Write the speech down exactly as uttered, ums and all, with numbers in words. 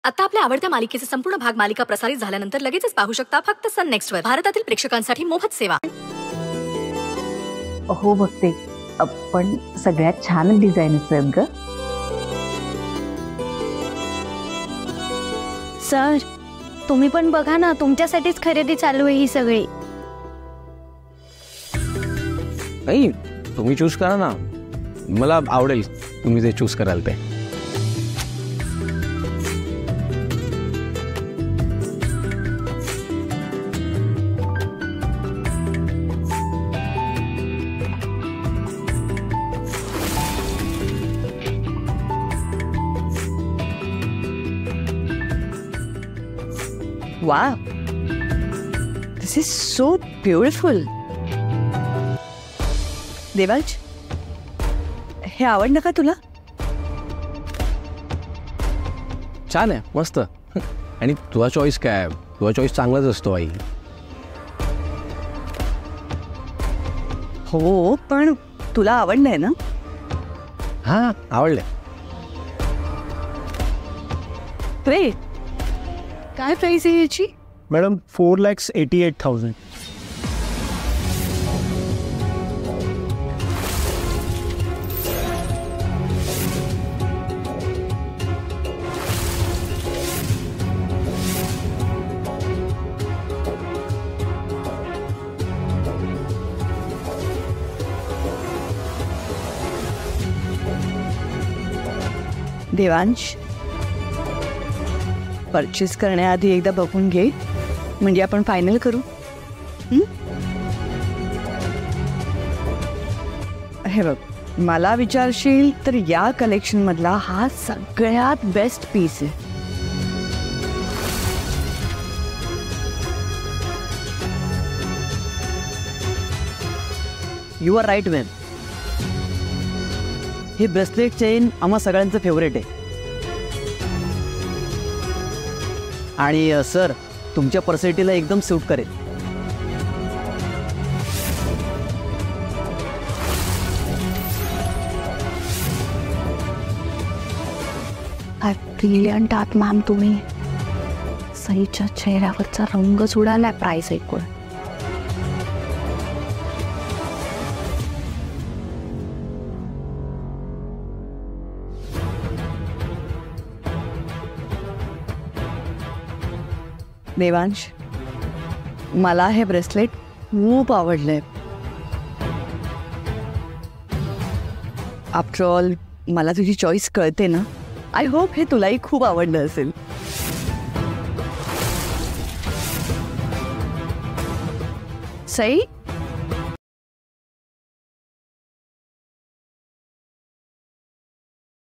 आता आपल्या आवडत्या मालिकेचे संपूर्ण भाग मालिका प्रसारित झाल्यानंतर लगेचच पाहू शकता फक्त सन नेक्स्ट वर. भारतातील प्रेक्षकांसाठी मोफत सेवा. हो बघते, पण सगळ्यात छान डिझाईन्स आहेत ग. सर तुम्ही पण बघा ना, तुमच्यासाठीच खरेदी चालू आहे ही सगळी. नाही तुम्ही चूज करा ना, मला आवडेल तुम्ही जे चूज कराल ते. Wow, this is so beautiful. Devansh, हे आवडलं का तुला? छान आहे, मस्त. आणि तुझा चॉईस काय? तुझा चॉईस चांगलाच असतो आई. हो, पण तुला आवडलंय ना? हां आवडलंय. ग्रेट. काय प्राइस आहे याची? Madam four lakhs eighty eight thousand. Devansh, purchase करण्याआधी एकदा बघून घे, म्हणजे आपण फायनल करू. हे बघ, मला विचारशील तर या कलेक्शन मधला हा सगळ्यात बेस्ट पीस आहे. You are right ma'am. हे ब्रेसलेट चेन आम्हा सगळ्यांचं फेवरेट आहे. आणि सर तुमच्या पर्सनॅलिटीला एकदम सूट करेल. काय ब्रिलियंट आहात मॅम तुम्ही. सईच्या चेहऱ्यावरचा रंगच उडालाय प्राइस ऐकून. देवांश, मला हे ब्रेसलेट खूप आवडलंय. आफ्टर ऑल मला तुझी चॉईस कळते ना. आय होप हे तुलाही खूप आवडलं असेल. सई,